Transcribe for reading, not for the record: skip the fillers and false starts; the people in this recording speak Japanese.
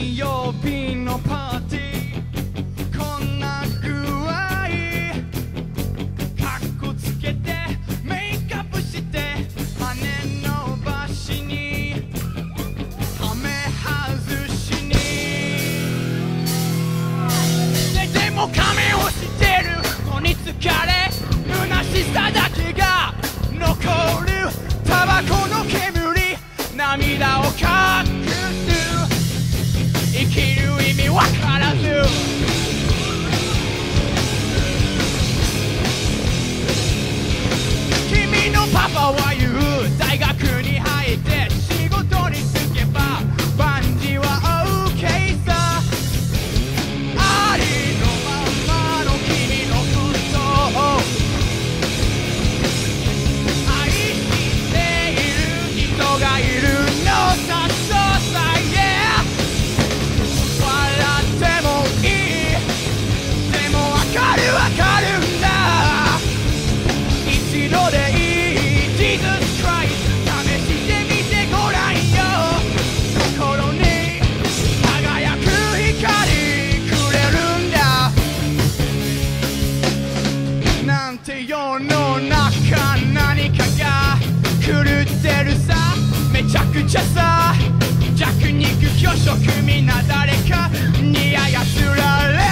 金曜日のパーティーこんな具合かっこつけてメイクアップして羽伸ばしにはめ外しにでも仮面をしてるのに疲れ虚しさだけが残るタバコの煙涙を隠す生きる意味わからず君のパパは言う大学に入って仕事に就けば万事は OK さありのままの君のことを愛している人がいるのさそうさ Yeah 笑ってもいいでもわかるんだ一度でいい Jesus Christ 試してみてごらんよ心に輝く光くれるんだなんて世の中何かが狂ってるさめちゃくちゃさ弱肉強食みな誰かに操られ